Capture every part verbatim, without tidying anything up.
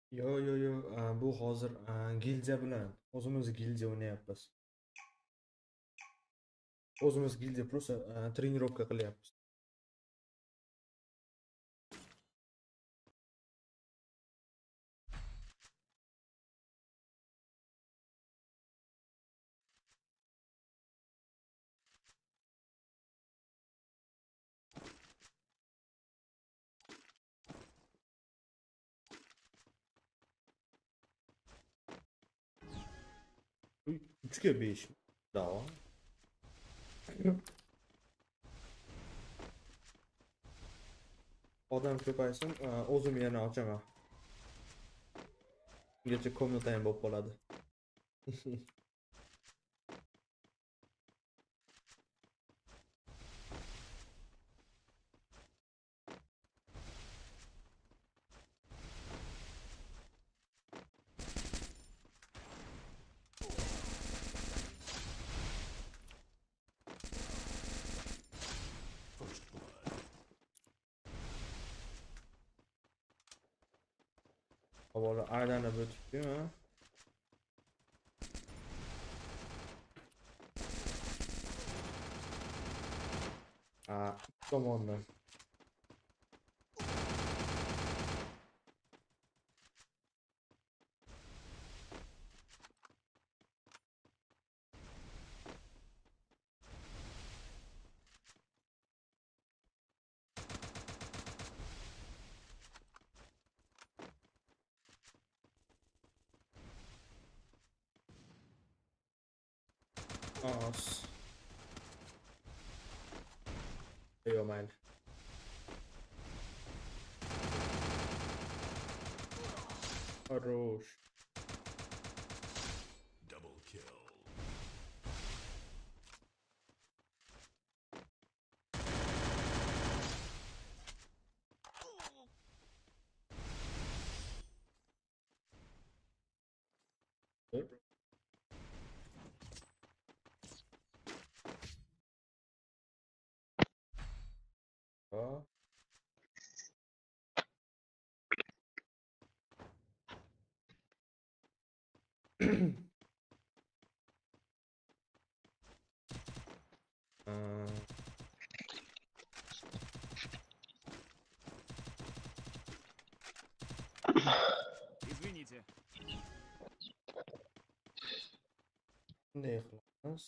Yo yo yo a, bu hozir a, gildiya bilan o'zimiz gildiya o'ynayapmiz. O'zimiz gildiya просто a, trenirovka qilyapmiz. uch ga besh. Davom. Odam ko'paysin, a, o'zim yana ochaman. Ungacha komnata ham bo'lib qoladi. Avvalo aylanib o'tibdi-yu. A, tomondan. As. Yo mayli. Хорош. Double kill. Dur. Ha. A, Извините. bunday qilamiz.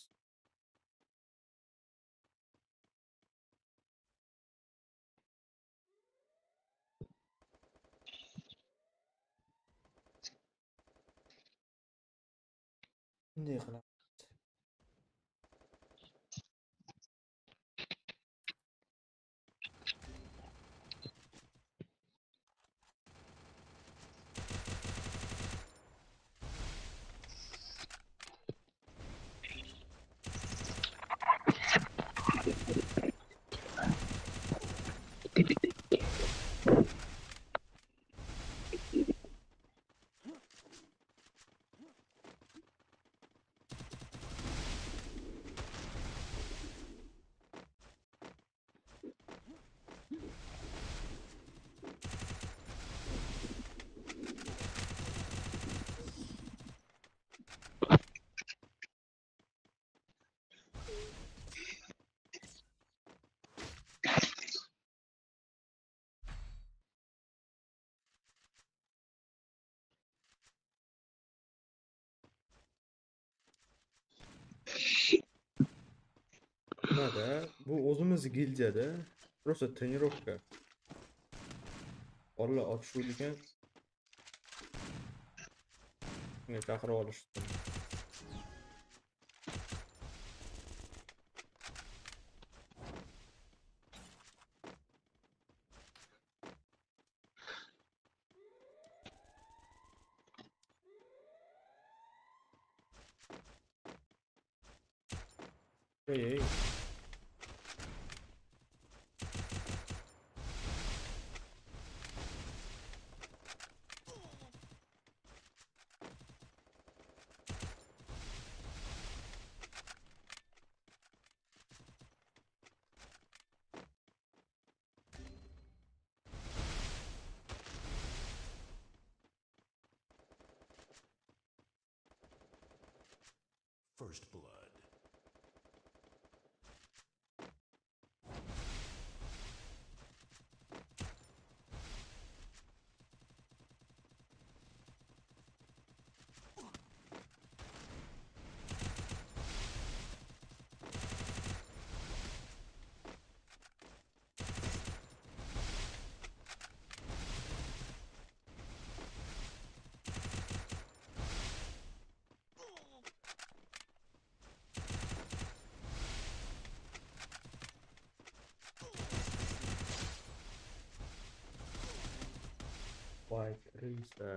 Bunday qilamiz. Nimada? Bu o'zimiz gildiyada просто trenirovka. Bolalar otishuvdi ekan. Shunga chaqirib olishdi. Ey, ey. First blood. Voy Krista.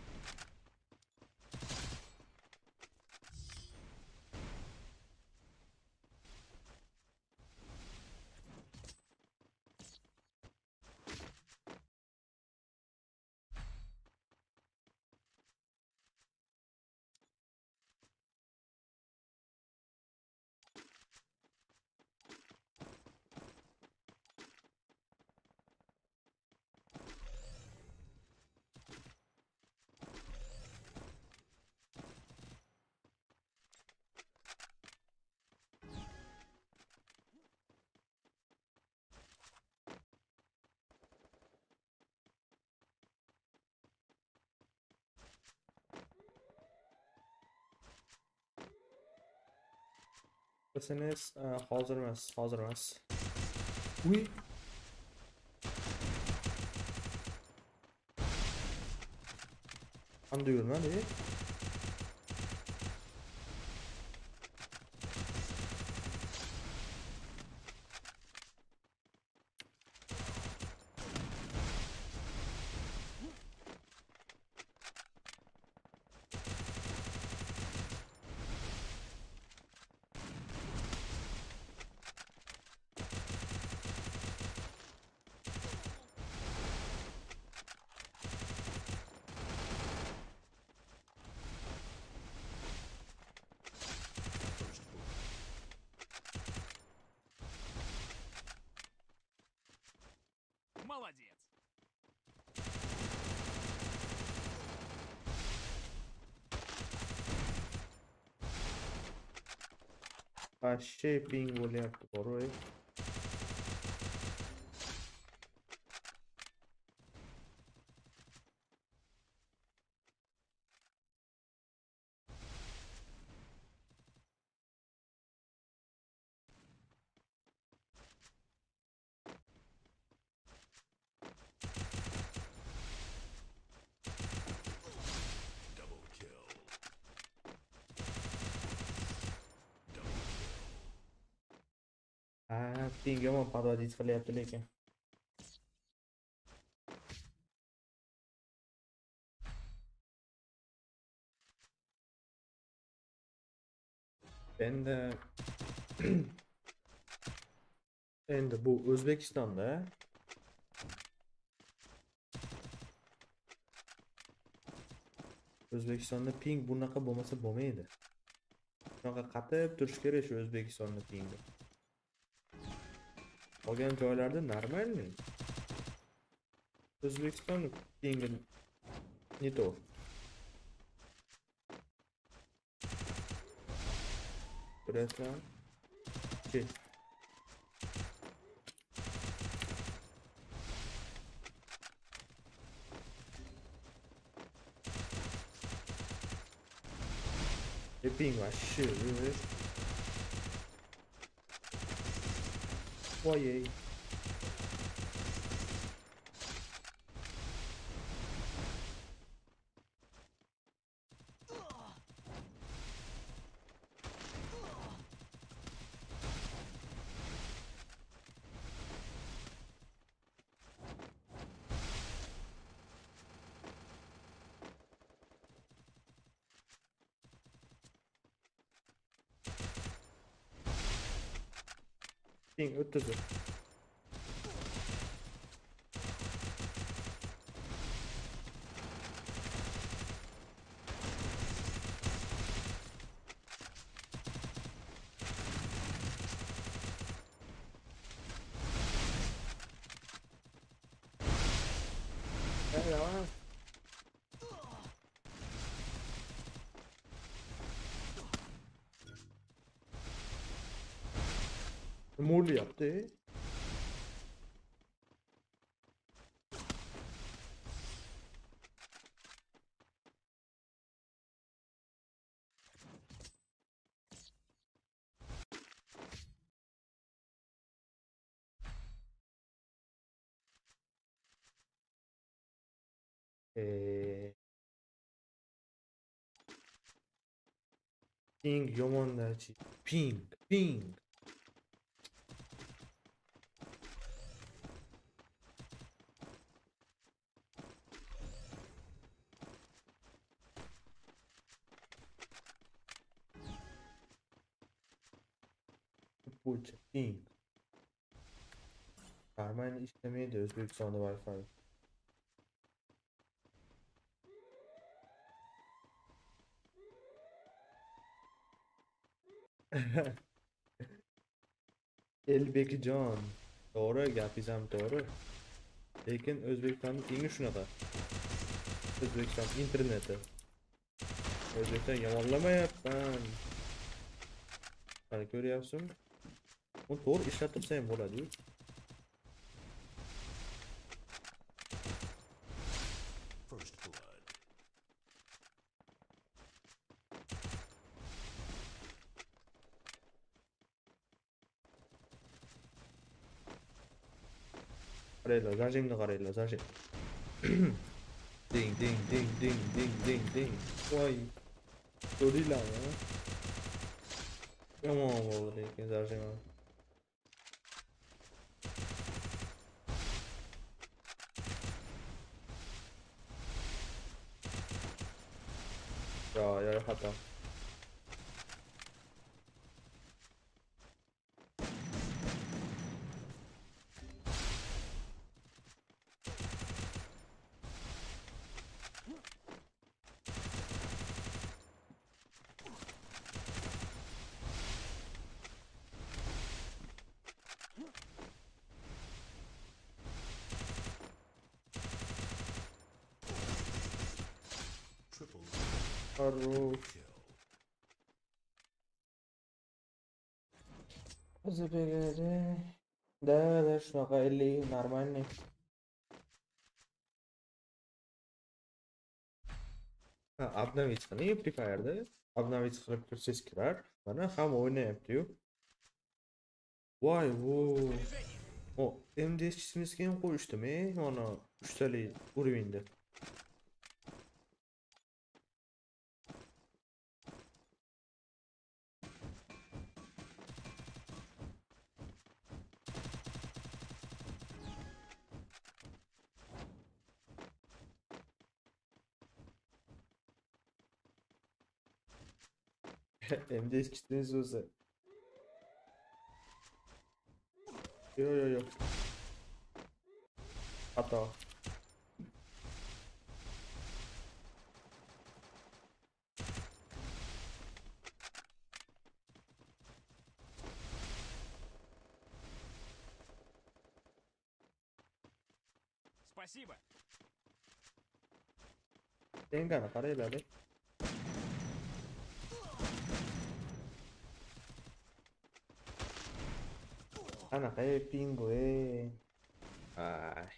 Bilseniz, hozir emas, hozir emas. Uy. Qanday yurmadi? Молодец! Qashshe ping bo'lyapti, boray. Double kill. Double kill. Ha, ping yomon podvodить qilyapti lekin. Endi endi bu O'zbekistonda O'zbekistonda ping bunaqa bo'lmasa bo'lmaydi. Shunaqa qatib turish kerak shu O'zbekistonda pingi. Qolgan joylarda normalmi? O'zbekiston pingi не то. Birazdan Ki. E ping вообще, видишь? Ой-ей. Ping o'tdi. Hello. Nima o'lyapti? Eee Ping yomonlachi. Ping, ping. Futbolchi ping. Karman ishlamaydi O'zbekistonda Wi-Fi. Elbekjon. To'g'ri, gapingiz ham to'g'ri. Lekin O'zbekistonning pingi shunaqa. O'zbekiston interneti. O'zbekiston yomonlamayapman. Mana ko'ryapsizmi? Uni to'g'ri ishlab tursa ham bo'ladi-yu. First blood. Qaranglar, zajingni qaranglar, zajing. Ding ding ding ding ding ding ding. Voy. Ko'ringlarmi? Yomon bo'ldi lekin zajing. Ya, ya xato. Triple Хорош. kill. O'zbekda. Да, да, shunaqa ellik нормальный. Ha, обновить qiling Free Fire'da. Обновить qilib kirsangiz kirar. Mana hamma o'ynayapti-yu. Voy, vo. O, M D S chizimizga ham qo'yishdimi? Mana uchtali уровеньda. M D S chizimiz o'zi. Yo, yo, yo. Xato. Спасибо. Tengani qaranglar. Qanaqa pingu ey. Ay.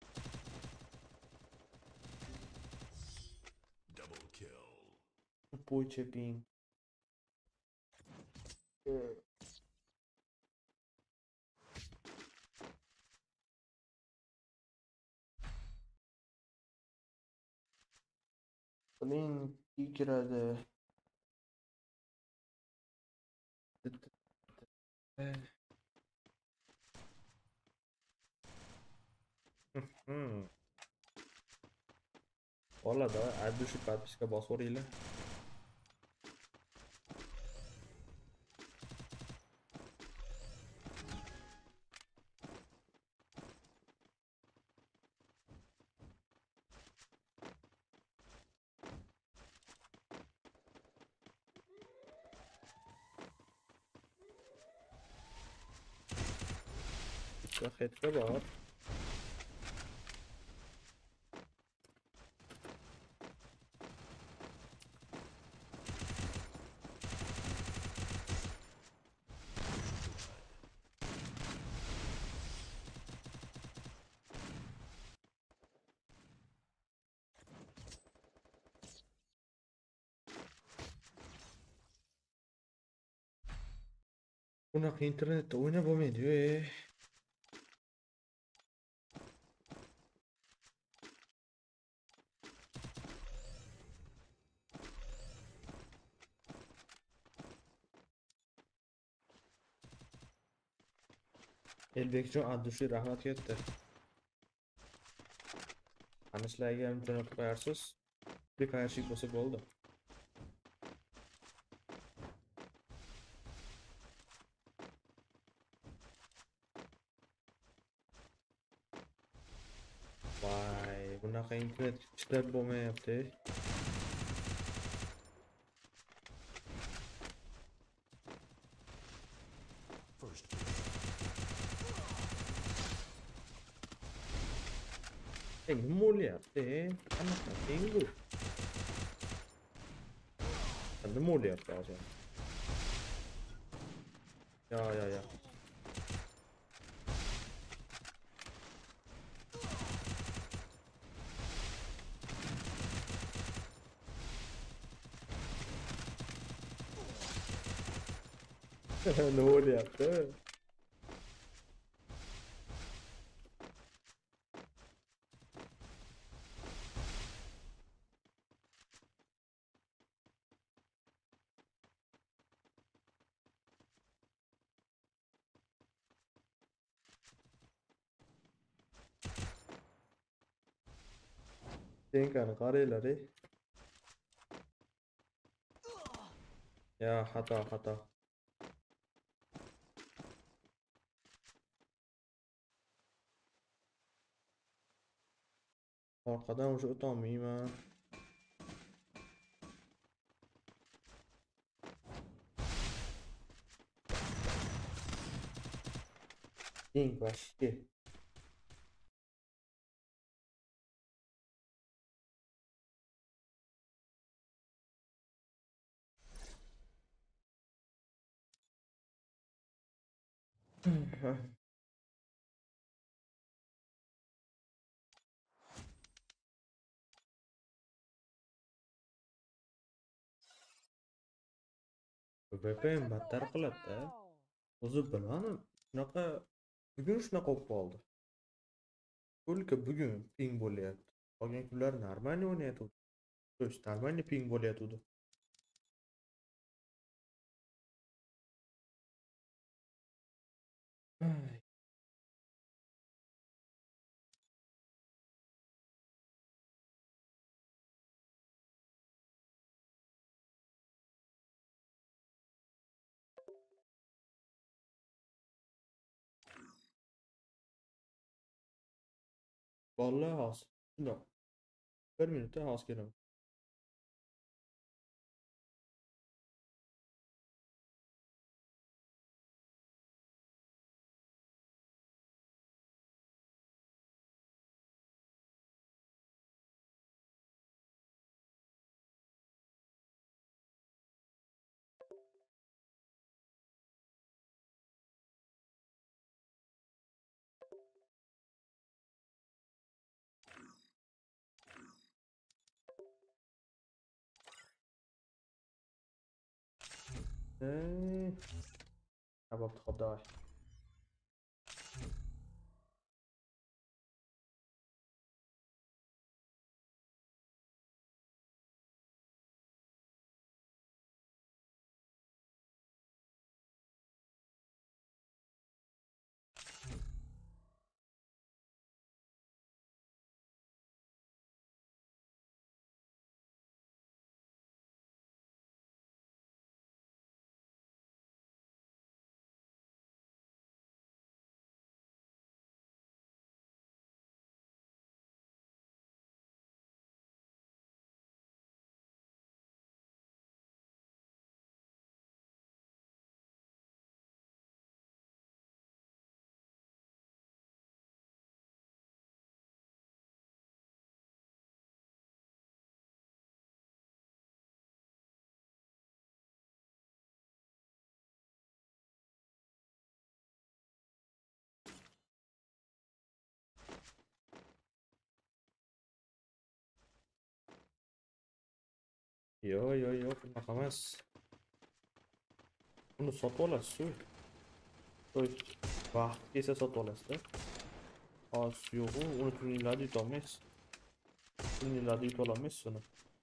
Double kill. Futbolchi ping. Qiling kiradi. Hmm. Bo'ladi, addushi подписка bosib o'ringlar. Bitta headga bor. Bunaqa internetda o'ynab bo'lmaydi-yu, ey. Elbekjon Abdushiy rahmat ketdi. Ana sizlarga ham jo'natib qo'yarsiz. Bir qayerlik bo'lsa bo'ldi. Vay, bunaqa internet ishlab bo'lmayapti. First blood. Ey, nima bo'lyapti? Qanaqa eng bu? Nima bo'lyapti hozir? Ya, ya, ya. Ne bo'lyapti? Tenkani qaranglar, ey. Ya, xato, xato. Orqadan o'sha o'tolmayman. Eng vahshiy. V P N battar qiladi-da. O'zi bilmadim. Shunaqa bugun shunaqa bo'lib qoldi. Только bugun ping bo'lyapti. Qolgan kunlar normal o'ynayotdi. То есть нормально ping bo'layotdi. Ay. Vallahi hozir. Shundoq. Bir minutda hozir kelaman. Ey. Ha bo'pti, xo'p, davay. Yo, yo, yo, bunaqa emas. Uni sotib olasiz-ku. To есть vaqt kelsa sotib olasizda. Hozir yo'q-u, uni tuninglarda yutolmaysiz. Tuninglarda yuta olmaysiz uni.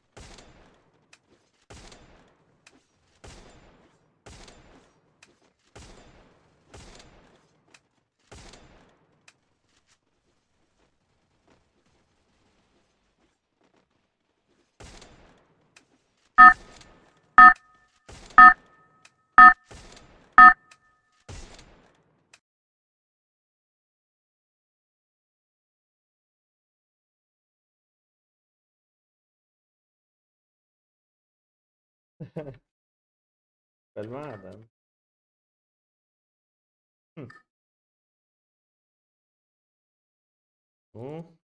Bilmadim. Hm. Nu,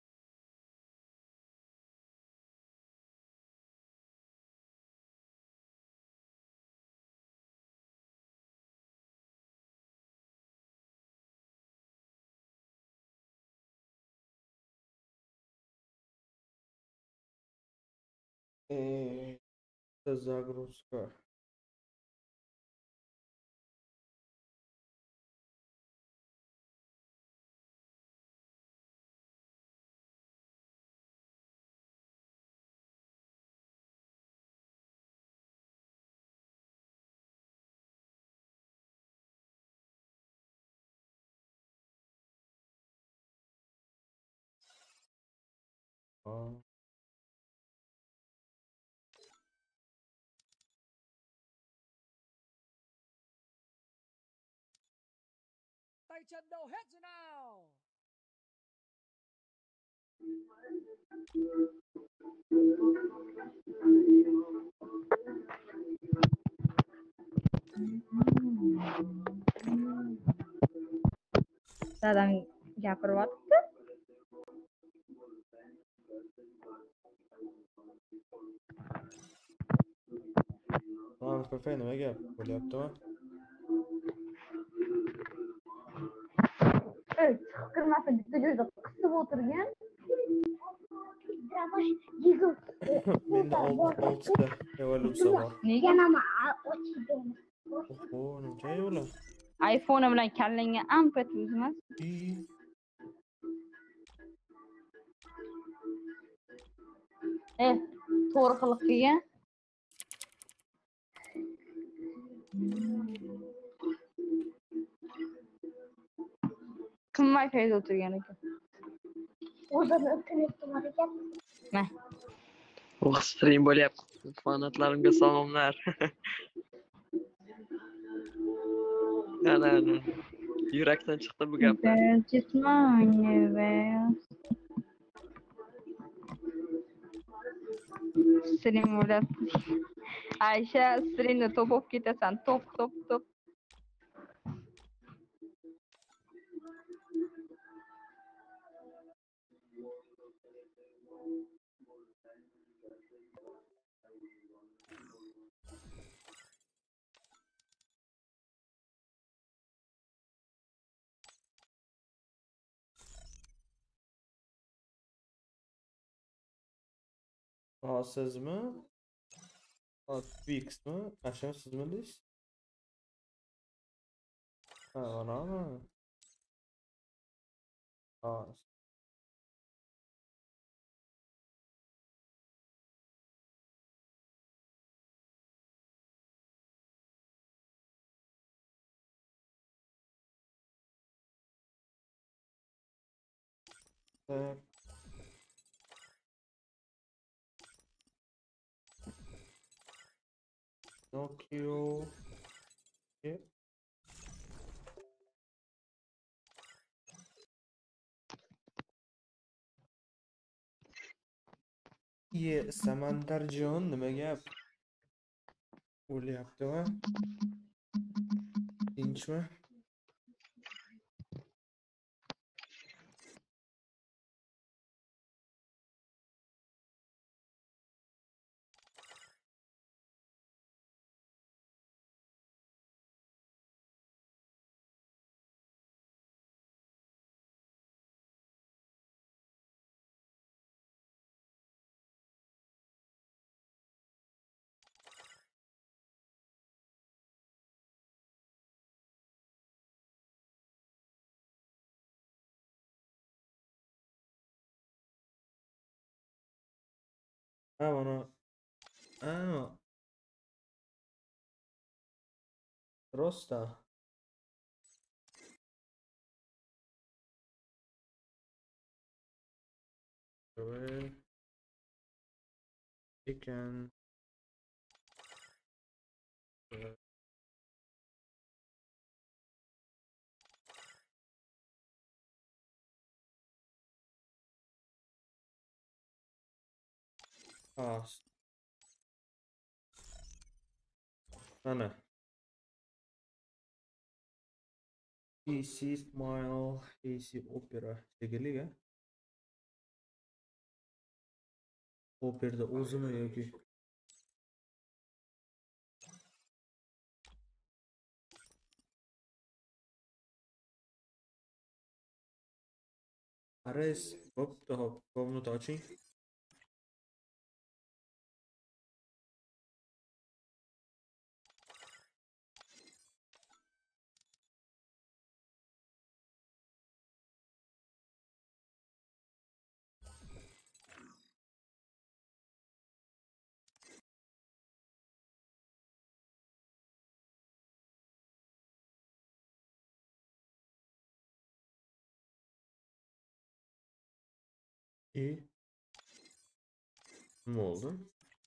eee, загрузка. А, Tay chân đâu hết rồi nào? Dadam gapiryapti. Lan Pepe nima gap bo'lyaptimi? Ey, chiqib kirmasa bitta joyda qisib o'tirgan. Menda oltita evolyutsiya bor. Nega? Oho, nimcha yo'la? iPhone bilan kallangga amp emas. I, Eh, to'g'ri qiliq kelgan. Kim Wi-Fi'da o'tirgan ekan? O'zini internetda bor ekan. Mana. Oh, stream bo'lyapti. Fanatlarimga salomlar. Ana, ana. Yurakdan chiqdi bu gaplar. Just mine, stream bo'lib. Aysha, streamda top olib ketasan. Top, top, top. ha sizmi? Ha, Twixmi? Asham sizmi deysiz? Ha, manami? Ha, tak. Nokia. Yep. Iye, Samandarjon nima gap? O'lyaptimi? Tinchmi? Ha, mana. Ha, rosta. Where you can uh, pass. Mana? Easy Smile, Easy Opera shekilli ya. Operada o'zimi yoki Ares, hop, hop, komnata oching. İyi. Ne oldu?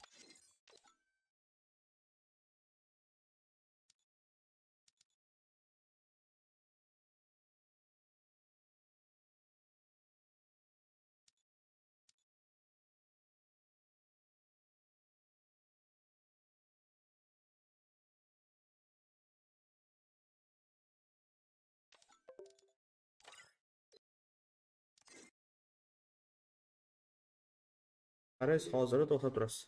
Ares hozir to'xtab turasiz.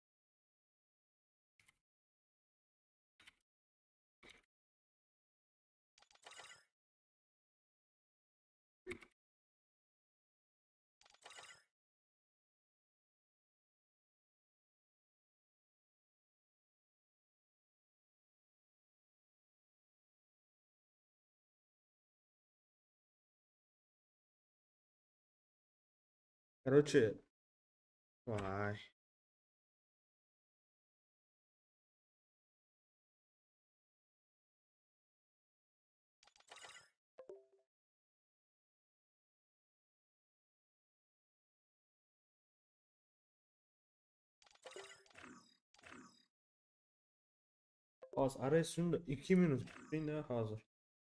Короче, vay. Hozir Ares shunda ikki minut kutingda hozir.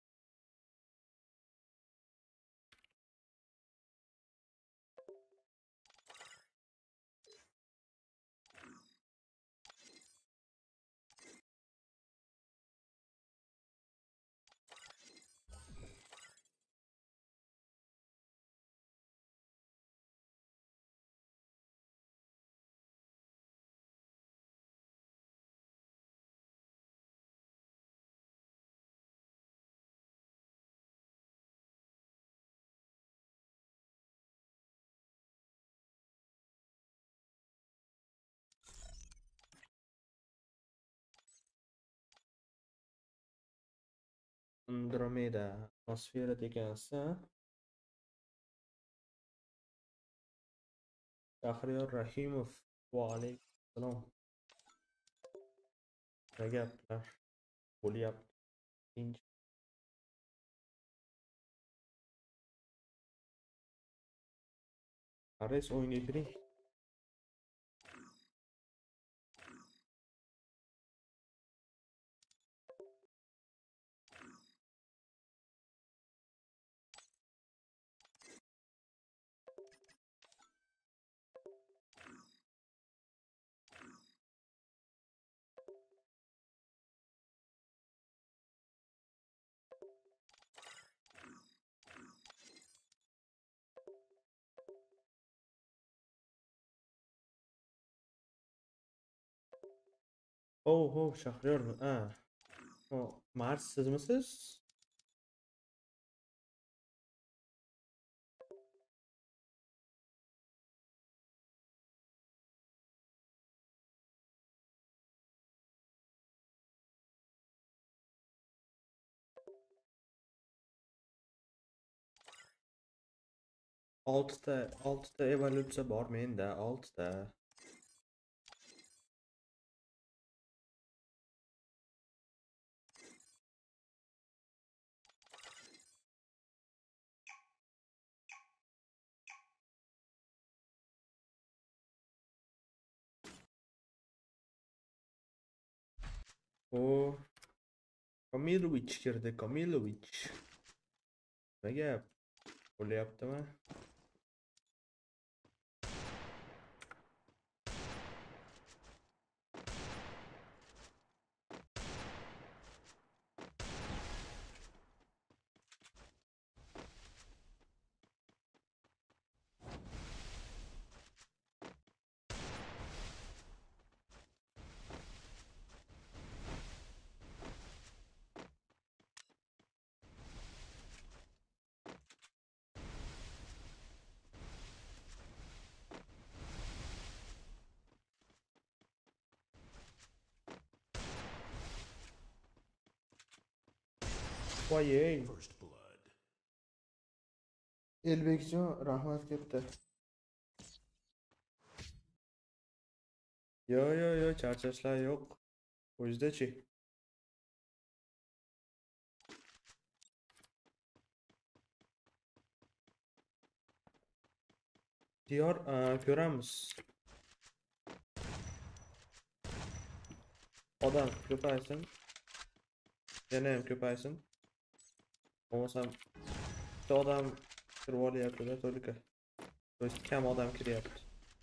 Andromeda atmosfera degansa Shahriyor Rahimov va alaykum assalom. Nima gaplar bo'lyapti? Tinch. Ares o'yinga kiring. Oh, oh, Shahriyormi? Ha. O, Mars sizmisiz? oltita oltita evolyutsiya bor menda, oltita. O Komilovich kirdi, Komilovich. Nima gap? Bo'lyaptimi? Voyey. First blood. Elbekjon, rahmat ketdi. Yo, yo, yo, charchashlar yo'q. O'zida-chi? Diyor, a, ko'ramiz. Odam ko'paysin. Yana ham ko'paysin. Bo'lmasam bitta odam kirib olyapti-da, только. То есть kam odam kiryapti.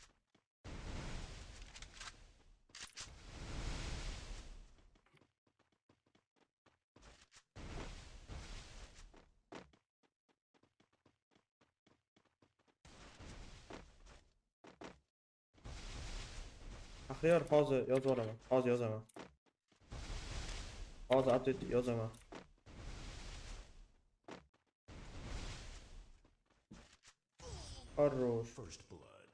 Axiyar hozir yozib olaman. Hozir yozaman. Hozir update yozaman. Хорош. First blood.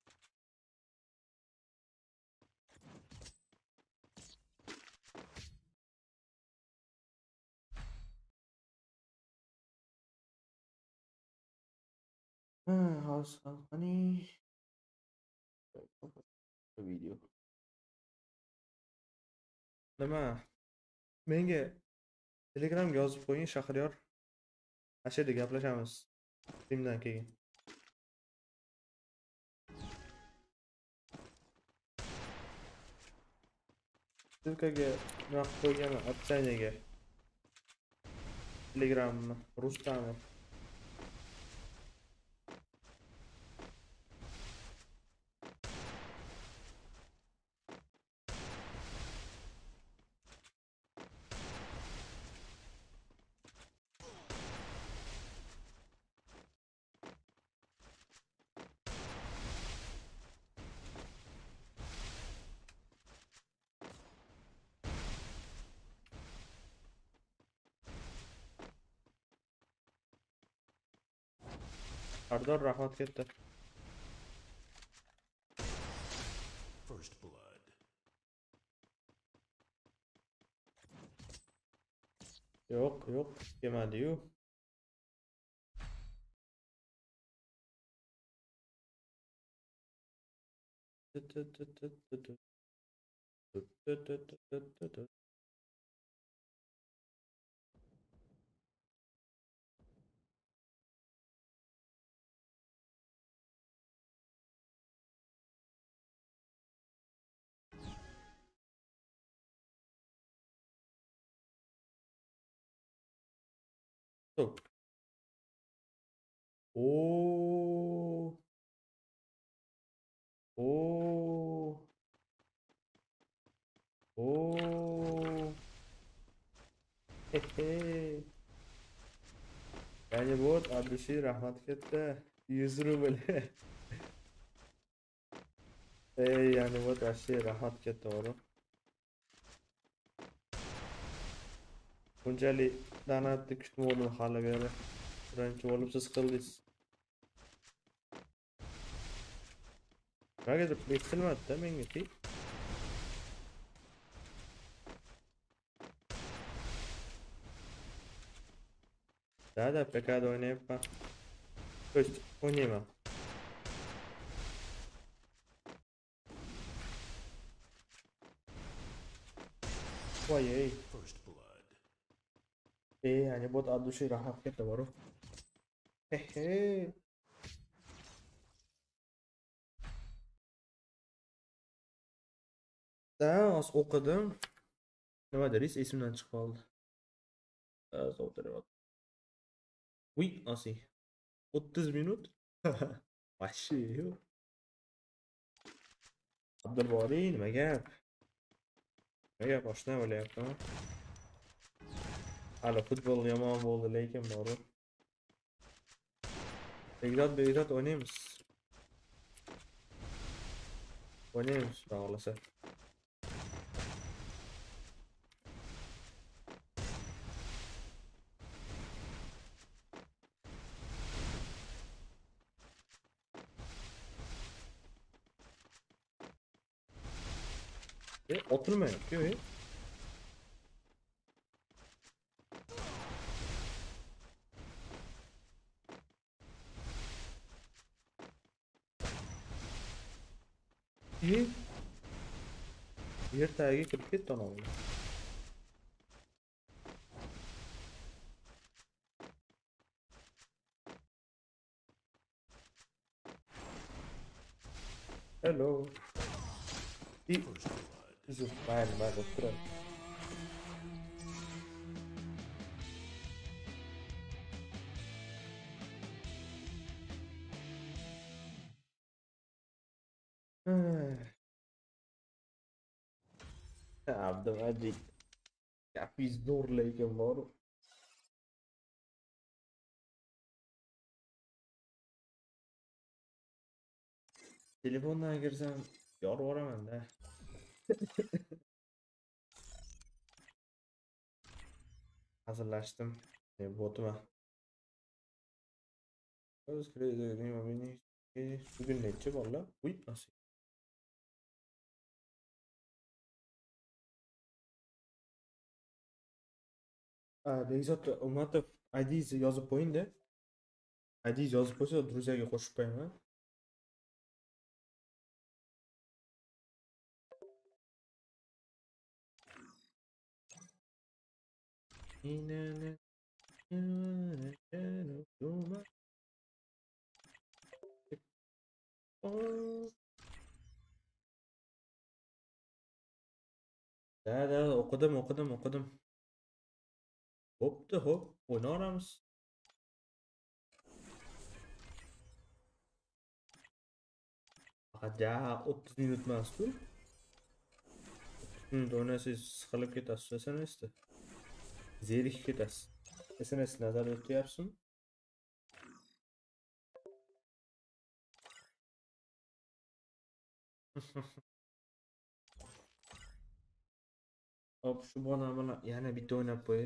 Ha, hozir qani video. Nima? Menga Telegramga yozib qo'ying, Shahriyor. Ana shu yerda gaplashamiz. Filmdan keyin. Ссылкаga nima qilib qo'yganman, opsiyaga. Telegramni Rustamov. Sardor, rahmat ketdi. First blood. Yo'q, yo'q, kelmadi-yu. Stop. Oo. Oo. Oo. Hehe. Yani bu adlışı rahmat ketdi. yuz rubl. Ey yani bu adlışı rahmat ketdi oğlum. Bunchalik donatni kutmadim hali beri. Birinchi bo'lib siz qildingiz. Nimaga beksilmadi-da menga? Da-da, P K'da o'ynayapman. To'st o'ynayman. Voy, First blood. ey, yani bot addushi rahmat ketdi boru. Hehe. Da, oz o'qidim. nima dedingiz? Esimdan chiqib qoldi. Sovtiryapti. Uy, asi. o'ttiz minut. Вообще yo'q. Abdulboriy, nima gap? Nima gap, oshna bo'lyaptimi? Hali futbol yomon bo'ldi, lekin bor. Begzod, Begzod o'ynaymiz. O'ynaymiz, xudo xohlasa. E, oturmayapti, yo'q. E? Yer tagiga kirib ketdi ana bu. Hello. E, First blood. uzr, mayli, mayli, turay. Abdumajid. Gapingiz zo'r, lekin bor. Telefondan kirsam yorvoraman-da. Hazırlaştım. E, botuma. Öz kredi beni bugün netçi valla. Uy, nasıl? Bekzod Umatov I D'ni yozib qo'ying-da. I D'ni yozib qo'ysa, друзьяga qo'shib qo'yaman. Da, da, o'qidim, o'qidim, o'qidim. Hopdi, hop, o'yna olamiz. Ja, o'ttiz minut emas-ku. o'ttiz minut o'ynasangiz siqilib ketasiz S N S'da. Zerikib ketasiz. S N S nazarda tutyapsizmi? Hop, shu bola bilan yana bitta o'ynab qo'yay.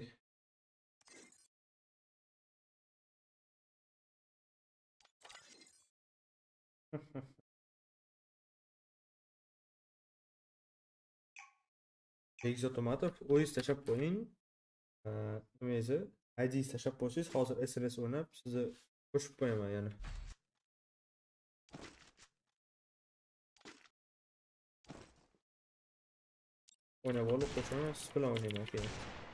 Bekzod Umatov, o'yiz tashlab qo'ying. Nimangizni I D'ni tashlab qo'ysangiz, hozir S N S o'ynab sizni qo'shib qo'yaman yana. O'ynab olib qo'shaman, siz bilan o'ynayman keyin.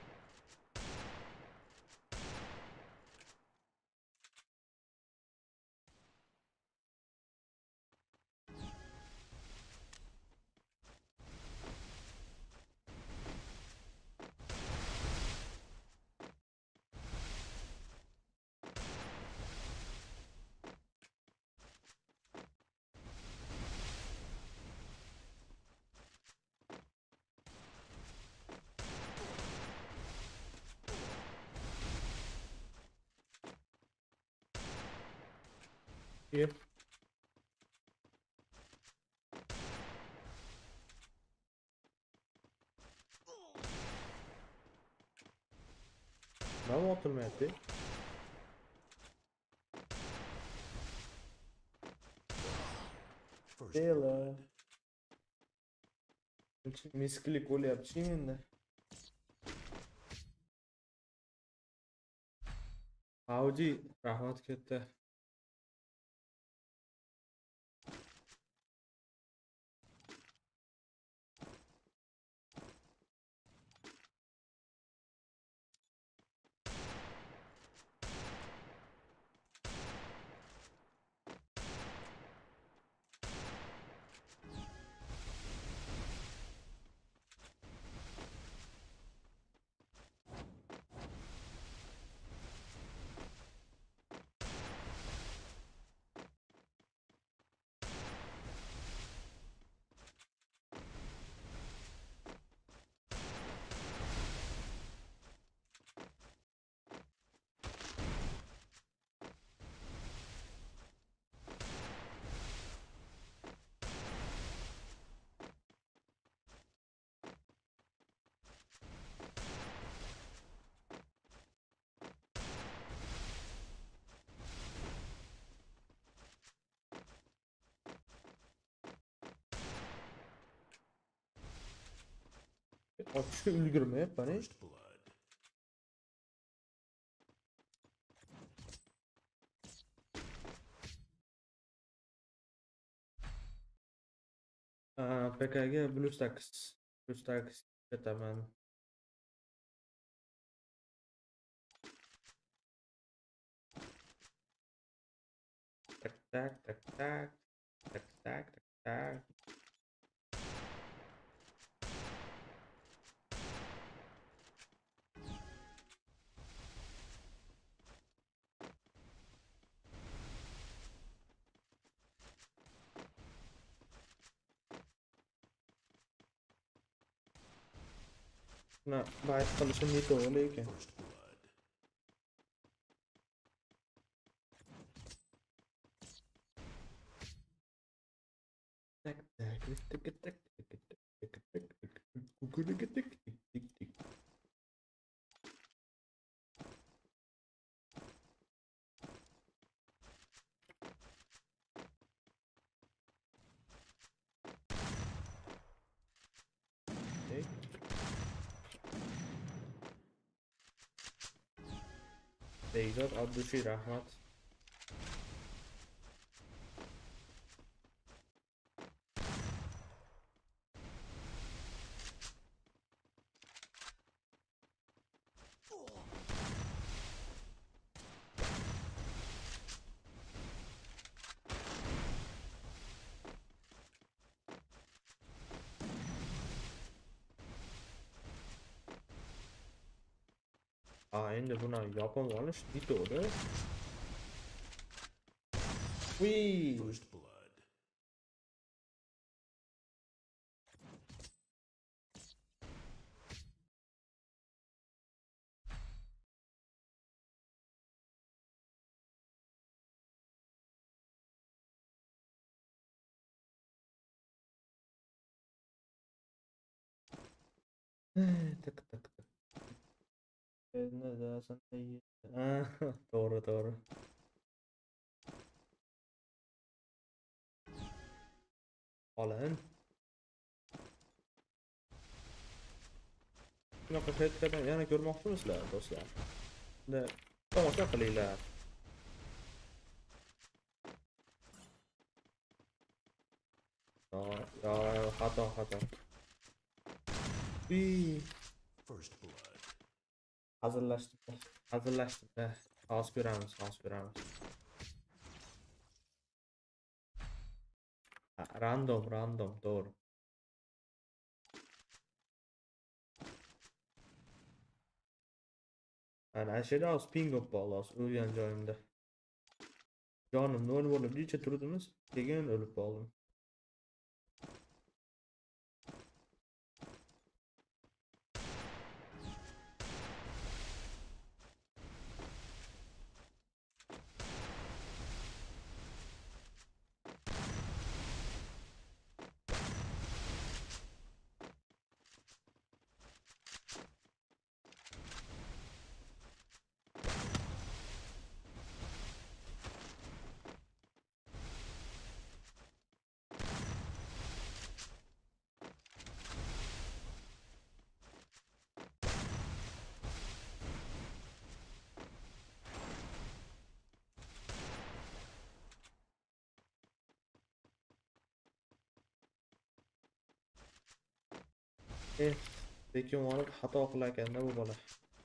Yep. Nima otilmayapti? First Bela. blood. Misklik bo'lyapti endi. Audi, rahmat katta. Ochishga ulgurmayapman. First blood. P K'ga BlueStacks BlueStacks ketaman. Tak tak tak tak tak tak tak tak. Nah, bayt qilishim yetovli lekin. First blood. Tak tak tik tik tik tik tik tik tik tik kukurik tik tik tik tik. Okay. Beyzat Abduşi rahmat. Aa, endi buni yopib olish yetovli. Uy. First blood. Tak tak tak. Ne da sana iyi. Ah, doğru doğru. Olin. Shunaqa paytlardan yana ko'rmoqchimisizlar do'stlar? Unda tomosha qilinglar. Yo, yo, xato xato. Uy, First blood. hazillashdim. Hazillashdim. Hozir ko'ramiz, hozir ko'ramiz. Ha, Random, random, doğru. Ana ashada hozir ping bo'lib qoldi hozir o'lgan joyimda. Jonim nol bo'lib necha turdimiz? Keyin o'lib qoldim. Eh, lekin olib xato qilar ekanda bu bola.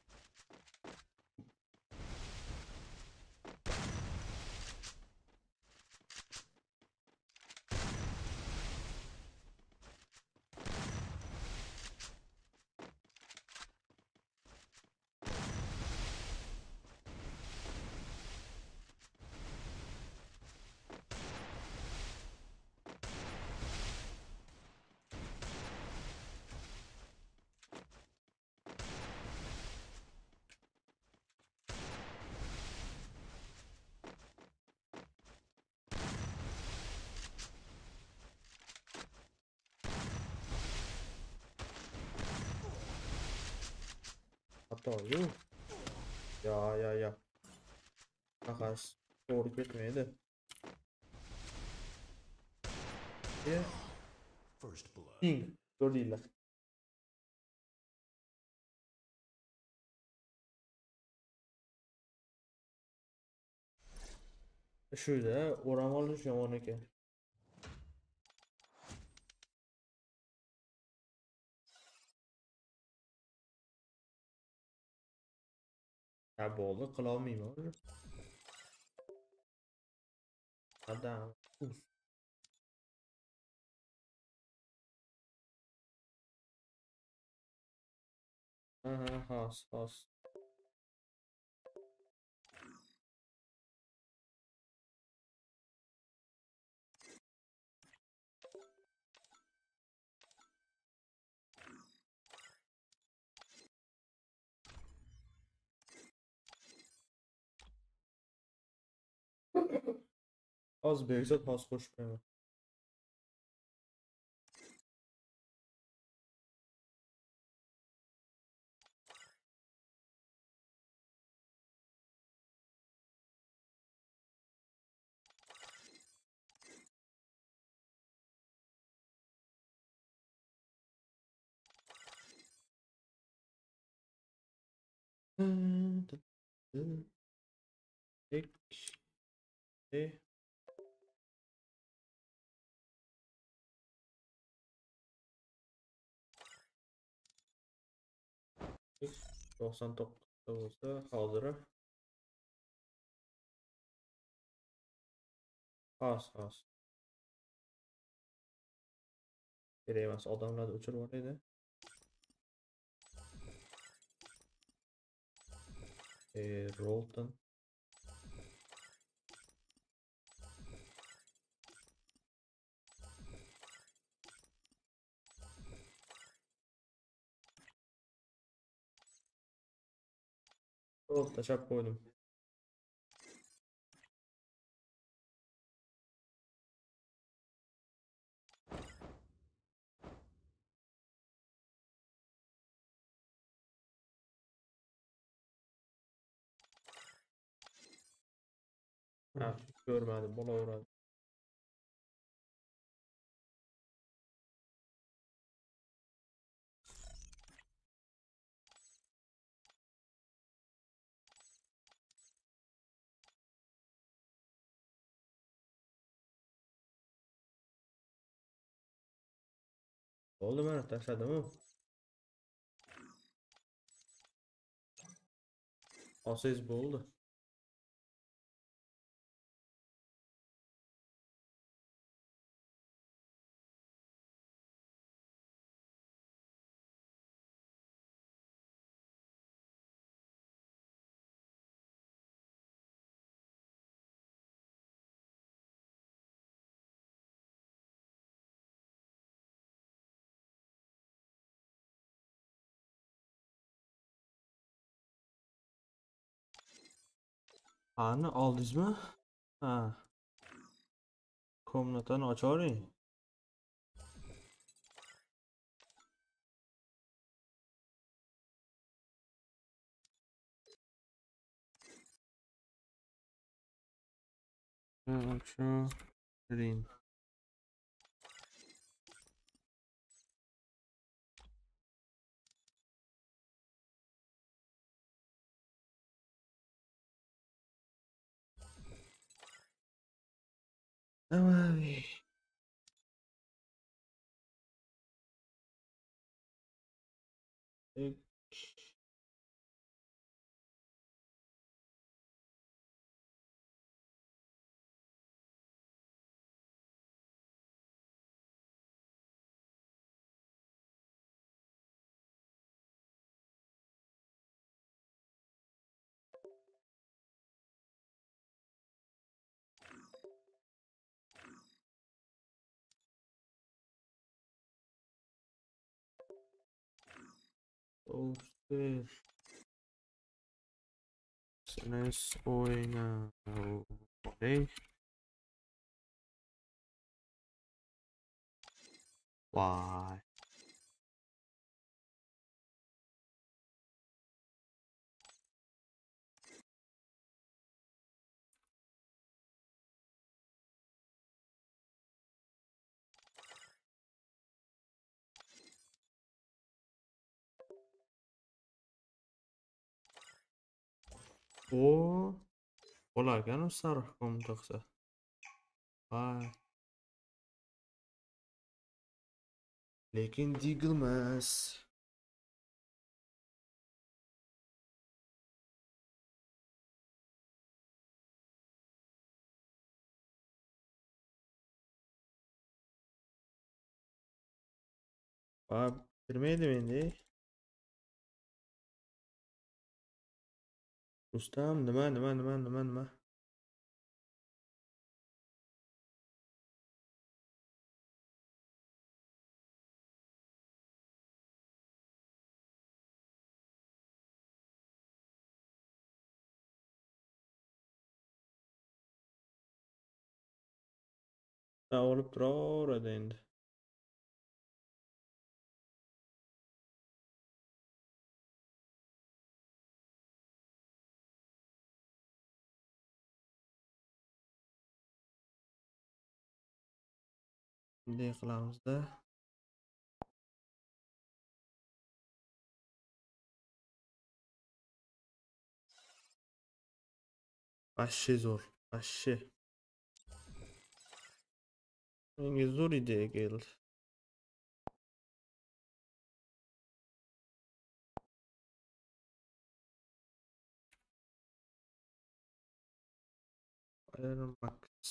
Xato yo'q. Ya ya ya. Qaqas to'g'ri ketmaydi. Eh, First blood. ping, ko'rdinglar. Shuyda o'ram olish yomon ekan. Ha bo'ldi, qila olmayman uni. Adam. Uf. Aha, xos, xos. Hozir bersa hozir qo'shib qo'yaman. Ek. E. to'qson to'qqizta bo'lsa hozir xos, xos. Kerak emas, odamlarni o'chirib yuboraydi. E, Rolton. Rolton tashlab qo'ydim. Ha, ko'rmadim, bo'laveradi. Bo'ldi, mana tashladim-ku. Olsangiz bo'ldi. Qani, oldingizmi? Ha. Komnatani ochavering. Shu kiring. Давай. Ek. Toaster. Snes oyna. Okay. Why? O Bo'larkan u sariq komtoqsa. Vay. Lekin digilmas. Vay, kirmaydi endi. Rustam, nima, nima, nima, nima, nima? Ha, olib turaveradi endi. Bunday qilamiz-da. Vashshi zo'r, vashshi. Menga zo'r ideya keldi. Iron Max.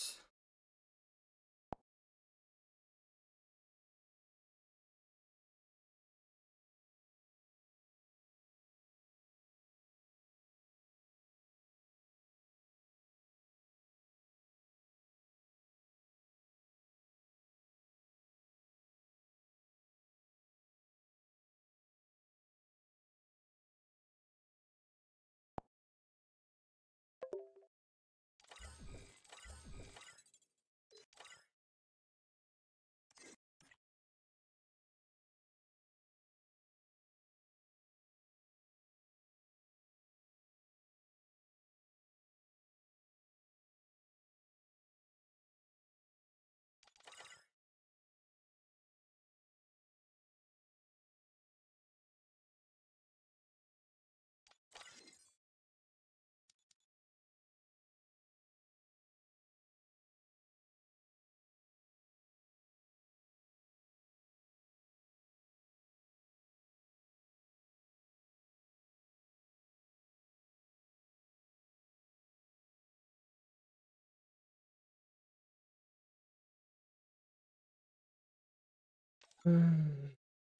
Hmm.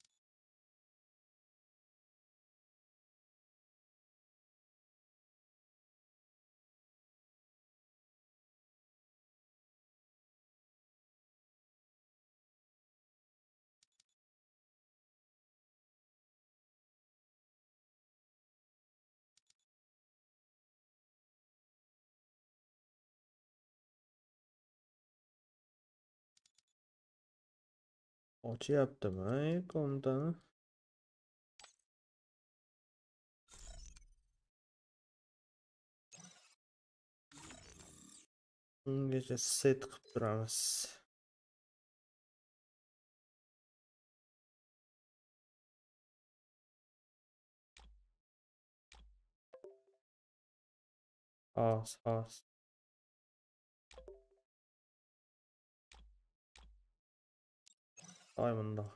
Ochyaptimi kontani? Ungacha set qilib turamiz. Xos, xos. Ay bundoq.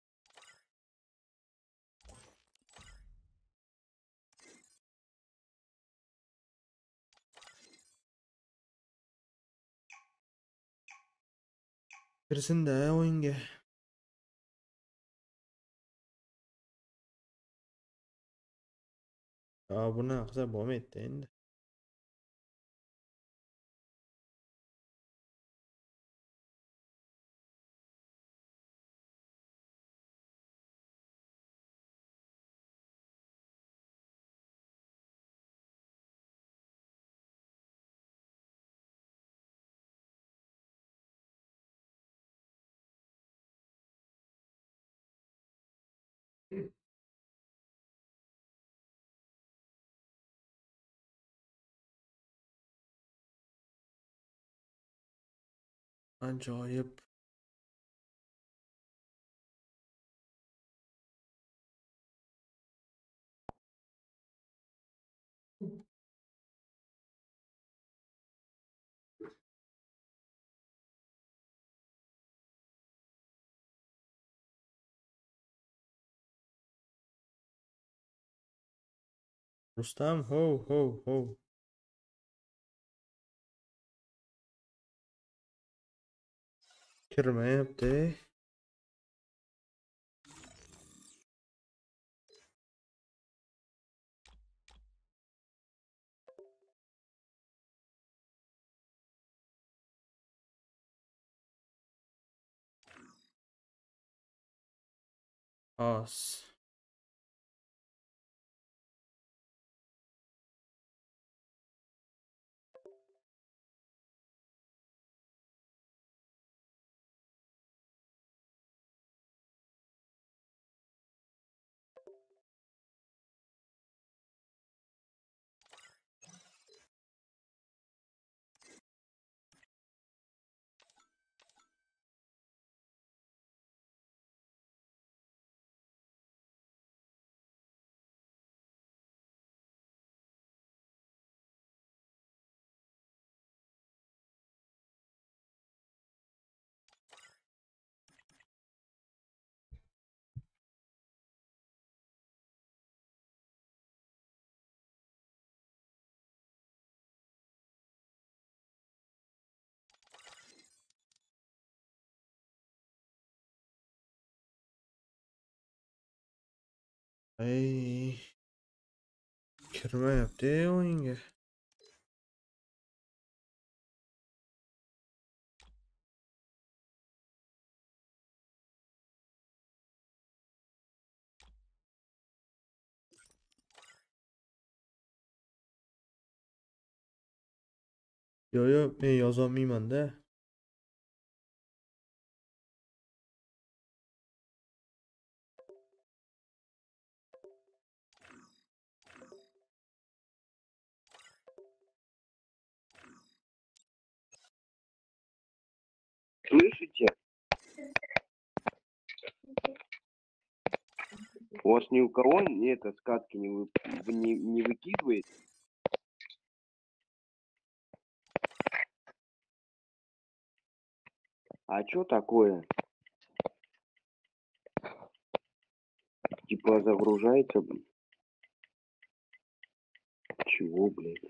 Kirsin-da o'yinga. Ya buni qilsa bo'lmaydi endi. Ajoyib. Rustam, ho, ho, ho. Kirmayapti. Os. Ay. Kirmayapti o'yinga. Yo, yo, men yozolmayman-da. Слышите? У вас ни у кого не это сказки не, вы, не, не выкидывает? А чё такое? Типа загружается? Чего, блядь?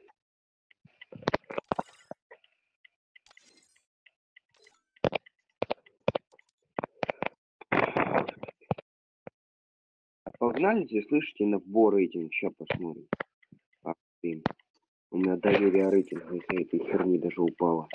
Погнали, слышите, на бо рейтинг. Сейчас посмотрим. А, блин. У меня доверие рейтинга из-за этой херни даже упало.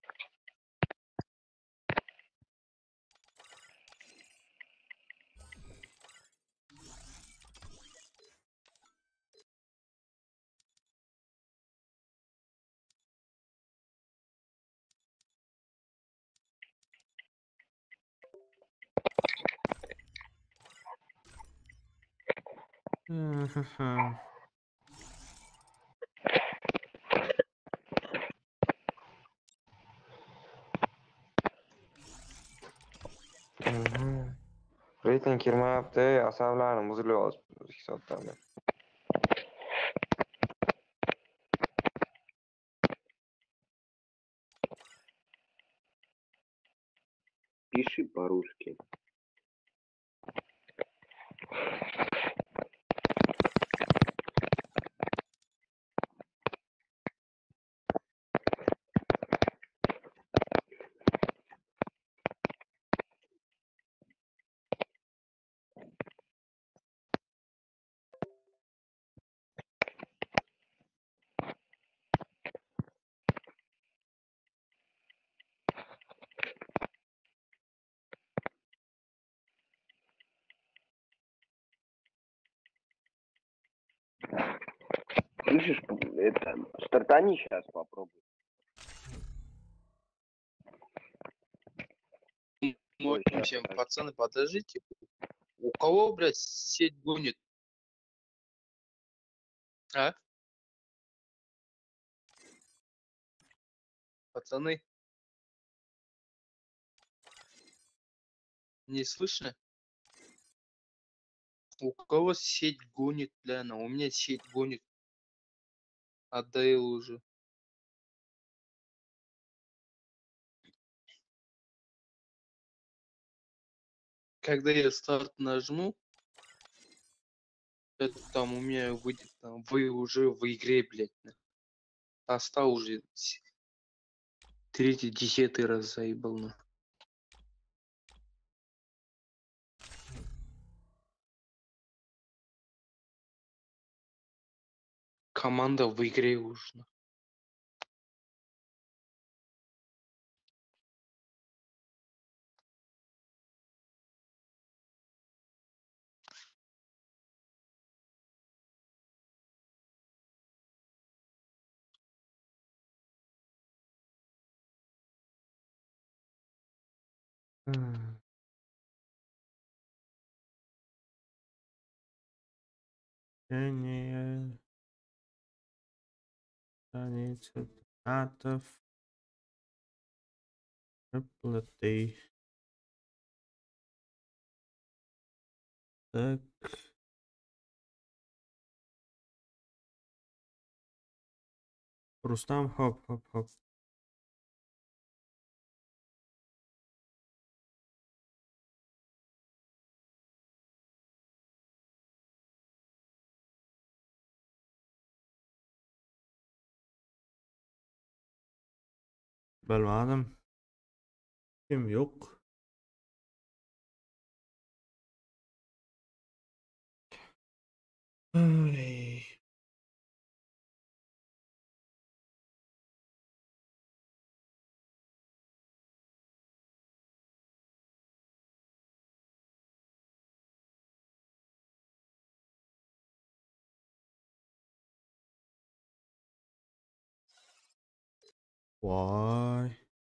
Ха-ха. Mhm. Reyting kirmayapti, asablarim buzilyapti ikki soatdan beri. Пиши по-русски. Слышишь, это, стартани сейчас попробуй. Ой, Мой щас, всем, подожди. пацаны, подождите. У кого, блядь, сеть гонит? А? Пацаны, не слышно? У кого сеть гонит, бля, она? У меня сеть гонит. Отдаил уже. Когда я старт нажму, Это там у меня выйдет, там, вы уже в игре, блядь. на. Достал уже с- третий, десятый раз заебал, на. Команда в игре уже. на. Hmm. Genial. Страница донатов. Выплаты. Так. Рустам, хоп, хоп, хоп. Bilmadim. Kim yo'q. Ay. Voy.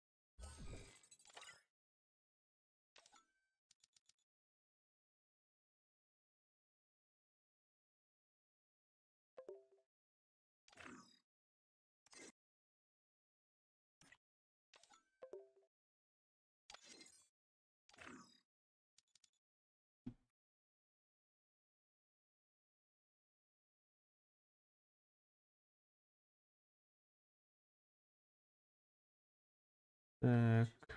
Так.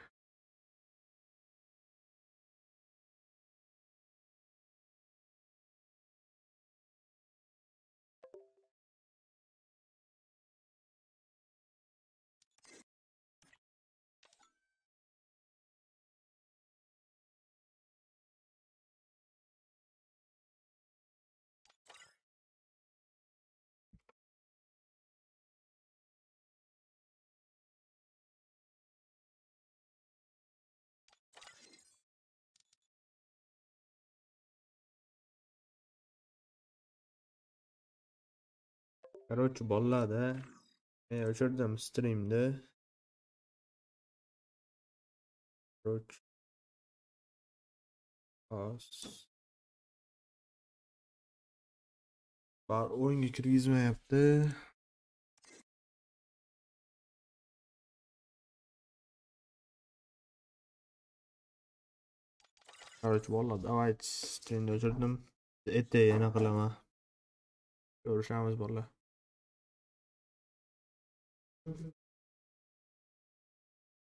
Короче, bo'ladi. Men o'chirdim streamni. Короче. As. Bar o'yinga kirgizmayapti. Короче, bo'ladi. Давайте streamni o'chirdim. Ertaga yana qilaman. Ko'rishamiz, bolalar.